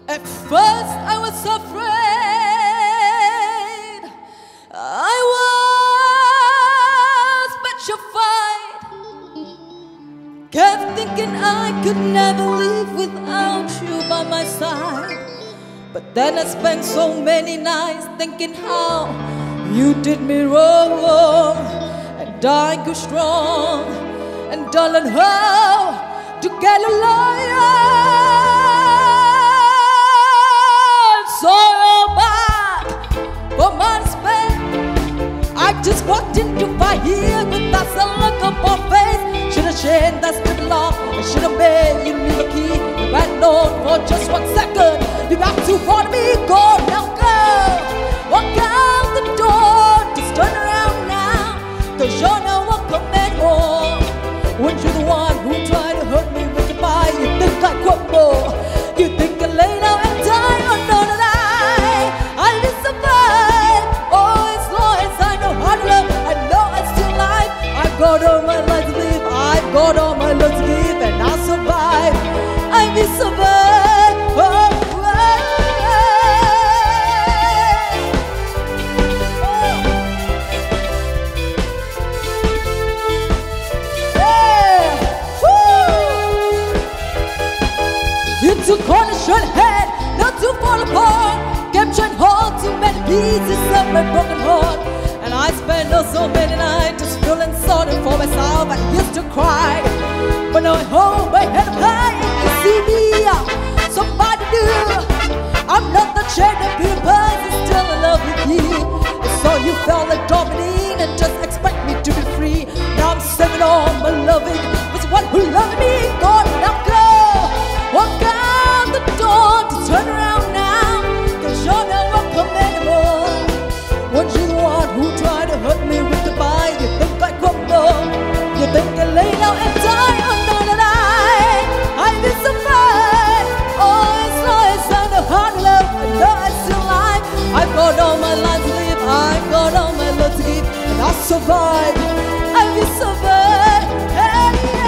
At first I was afraid, I was petrified, kept thinking I could never live without you by my side. But then I spent so many nights thinking how you did me wrong, and I grew strong and darling how to get along. So bad for months spent, I just walked into my here with that look upon face. Should have changed that stupid love, I should have made you leave a key. If I'd known for just 1 second, you'd have to want me go. Now go, walk out the door, just turn around now, 'cause you're no one coming home. When you're the one who tried to hurt me with your body, you think I crumble, you think I lay down and die. Oh no, no, no, I will survive. Oh, as long as I know how to love, I know I still life. I've got all my life to live, I've got all my love to give, and I'll survive. I will survive. Oh, you took on a short head, not to fall apart. Kept trying hard to mend pieces of my broken heart. And I spent so many nights just feeling sorry for myself. I used to cry, but now I hold my head up high and you see me, somebody new. I'm not the chain of people, I'm still in love with you. And so you felt like dominating and just expect me to be free. Now I'm saving all my loving with the one who loved me. God, now go, walk out the door to turn around now, 'cause you're not welcome anymore. When you're the one who tried to hurt me with the bite, you think I crumble, you think I lay down and die. Oh no, no, no, I will survive. Oh, as long as I know how to love, I know I still life. I've got all my life to live, I've got all my love to give, and I'll survive. I will survive. Hey,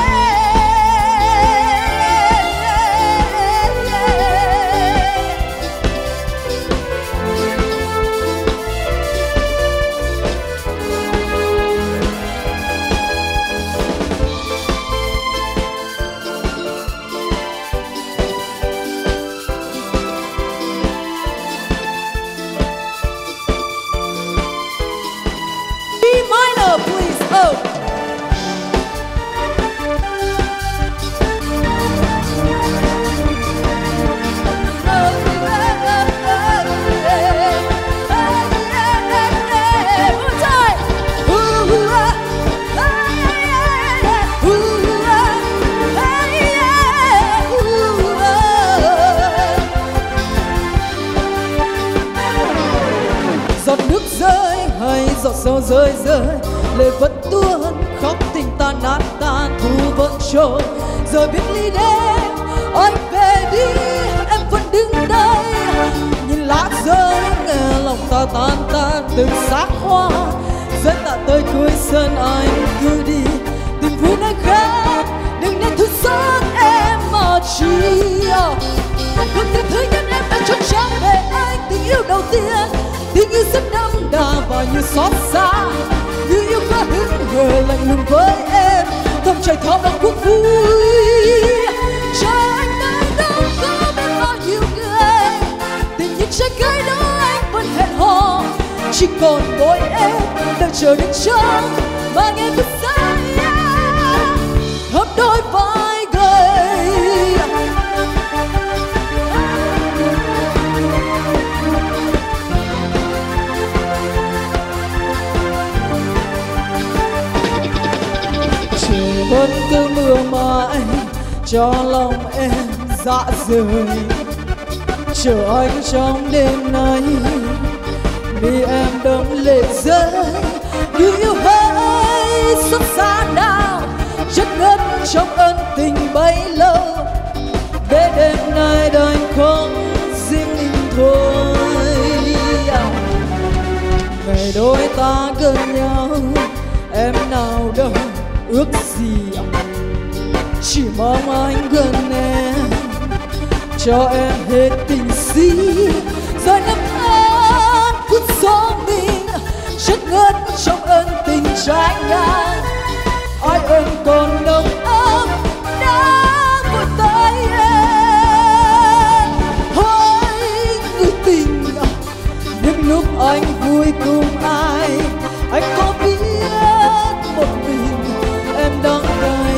please, oh. Giọt nước rơi hay giọt sâu rơi rơi, lệ vẫn tuôn khóc tình ta nát tan thu vẫn trôi. Giờ biết ly đến anh về đi, em vẫn đứng đây nhìn lá rơi nghe lòng ta tan tan. Từng xác hoa rơi tạ tới cuối sân anh cứ đi tìm vui nơi khác, đừng nên thu xót em mà chi. Không thể thứ nhất em đã chọn trao về anh tình yêu đầu tiên, tình yêu rất đậm đà và như xót xa, như yêu quá hững hờ lạnh lùng với em, thầm chảy thao lòng cuộc vui. Cho anh tới đâu có biết bao nhiêu người, tình những trái cây đó anh vẫn hẹn hò, chỉ còn mỗi em đang chờ đến trông mà nghe bước xa hợp đôi vai gầy. Vẫn cứ mưa mãi cho lòng em dạ rời, chờ anh trong đêm nay vì em đẫm lệ rơi. Như yêu hay xót xa nào chất ngất trong ân tình bấy lâu, để đêm nay đời không riêng mình thôi. Ngày đôi ta gần nhau em nào đâu ước gì, chỉ mong anh gần em, cho em hết tình si, rồi năm tháng cuốn gió mình chất ngất trong ân tình trái ngang. Ai ơn còn nồng ấm đã vội tay em. Hỡi người tình, những lúc anh vui cùng ai, anh có biết một mình em đang cay.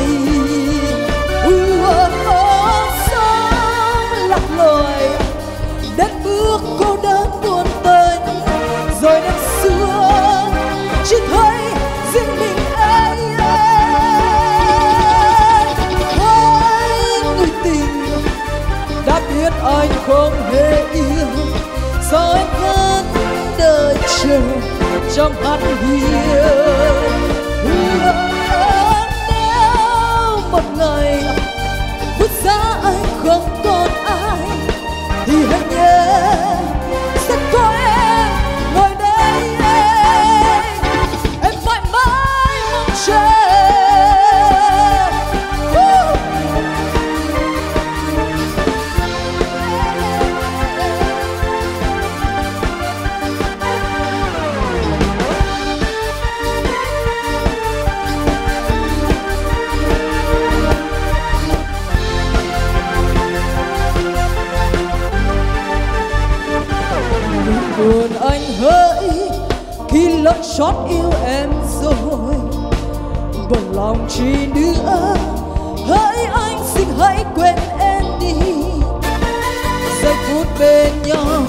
Sống lạc lời đất bước cô đơn buồn tênh, rồi năm xưa chỉ thấy riêng mình anh. Hỡi người tình, đã biết anh không hề yêu, sao em vẫn đợi chờ trong hát hiu. Nếu một ngày phút giá anh không còn ai, thì hãy nhớ sẽ có em ngồi đây. Em phải mãi mong chờ. Buồn anh hỡi khi lỡ chót yêu em rồi, buồn lòng chi nữa. Hỡi anh xin hãy quên em đi, giây phút bên nhau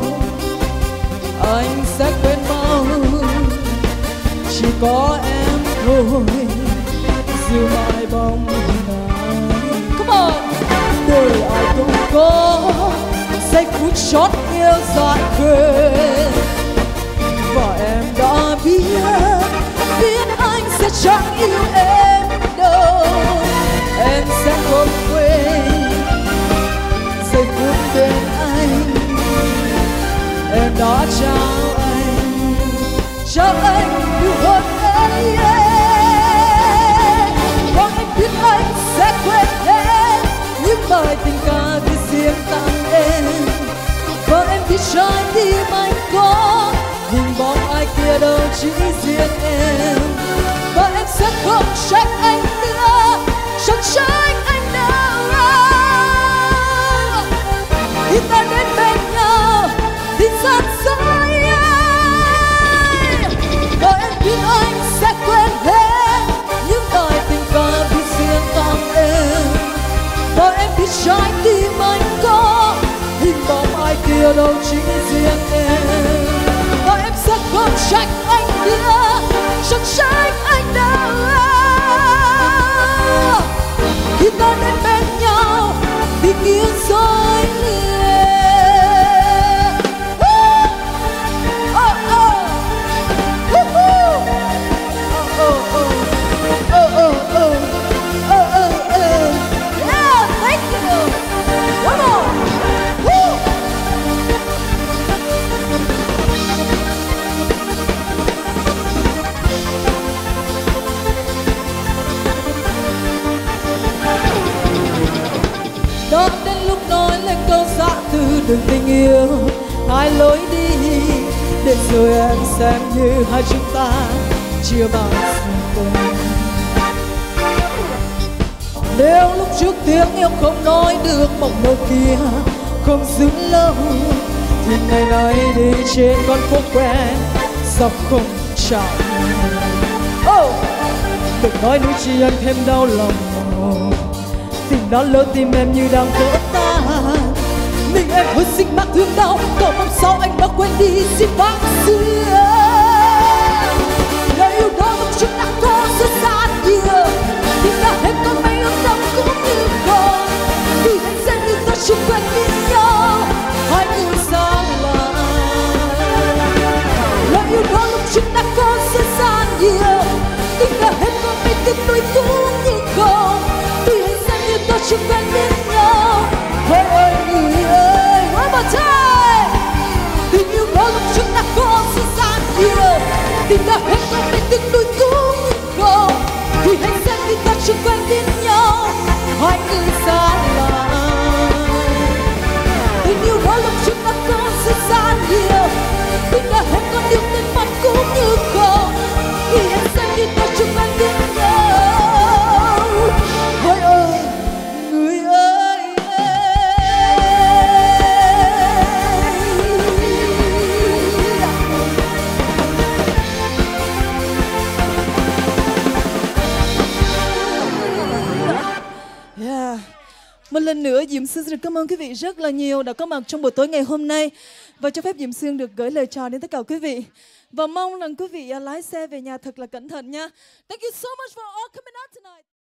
anh sẽ quên mau. Chỉ có em thôi dịu mãi bóng nàng. Come on, đời ai cũng có giây phút chót yêu dại khơi, và em đã biết anh sẽ chẳng yêu em đâu. Em sẽ không quên giây phút bên anh, em đã trao anh yêu hôn ấy. Và anh biết anh sẽ quên hết những bài tình ca vì riêng tặng em. Và em biết trái tim anh có hình bóng ai kia đâu, chỉ riêng em. Và em sẽ không trách anh nữa, chẳng trách anh đâu. Khi ta đến bên nhau thì rất dối. Và em biết anh sẽ quên hết những bài tình ca vì riêng tặng em. Và em biết trái tim anh có hình bóng ai kia đâu, chỉ riêng em. Và em sẽ không trách anh nữa, chẳng trách anh đâu. Khi ta đến bên nhau thì yêu dối liền. Yeah, thank you. Come on. Đó đến lúc nói lên câu dạ từ đường tình yêu, hai lối đi để rồi em xem như hai chúng ta chưa bao giờ quen. Nếu lúc trước tiếng yêu không nói được mộng mơ kia không giữ lâu, thì ngày nay đi trên con phố quen sao không chào. Đừng nói nữa chỉ anh thêm đau lòng, tình đã lỡ tim em như đang vỡ tan. Mình em hơi sinh mắc thương đau, cầu mong sao anh đã quên đi xin vắng xưa. Lời yêu đó lúc trước đã có rất xa nhiều, thì ra hết con mấy ước tâm cũng như còn. Vì anh sẽ như ta chưa quen biết nhau, hai người xa lạ. Lời yêu đó lúc trước đã có rất xa nhiều, thì ra hết con mấy tiếng nuối cũng như còn. Vì anh sẽ như ta chưa quen biết nhau, hỡi người ơi. One more time. Tình yêu đó lúc trước đã có sự gian nhiều, tình đã hết có mấy tiếng đôi cũng như không. Vì hãy xem như ta chưa quen biết nhau, hai người xa lạ. lần nữa Diễm Sương xin được cảm ơn quý vị rất là nhiều đã có mặt trong buổi tối ngày hôm nay. Và cho phép Diễm Sương được gửi lời chào đến tất cả quý vị. Và mong rằng quý vị lái xe về nhà thật là cẩn thận nha. Thank you so much for all coming out tonight.